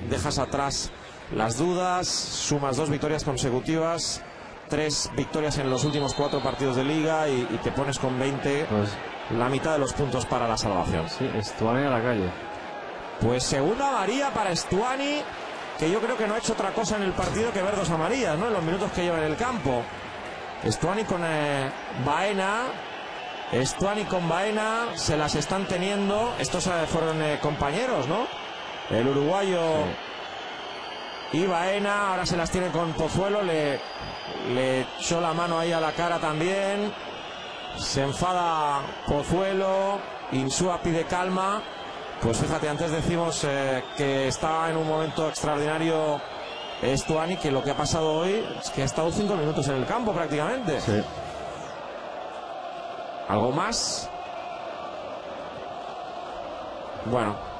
dejas atrás las dudas, sumas 2 victorias consecutivas, 3 victorias en los últimos 4 partidos de liga y te pones con 20, pues, la mitad de los puntos para la salvación. Sí, Stuani a la calle. Pues segunda amarilla para Stuani, que yo creo que no ha hecho otra cosa en el partido que ver 2 amarillas, ¿no? En los minutos que lleva en el campo. Stuani con Baena. Stuani con Baena se las están teniendo. Estos fueron compañeros, ¿no? El uruguayo y Baena. Ahora se las tiene con Pozuelo. Le echó la mano ahí a la cara también. Se enfada Pozuelo. Insúa pide calma. Pues fíjate, antes decimos que está en un momento extraordinario Stuani, que lo que ha pasado hoy es que ha estado 5 minutos en el campo prácticamente. Sí. ¿Algo más? Bueno,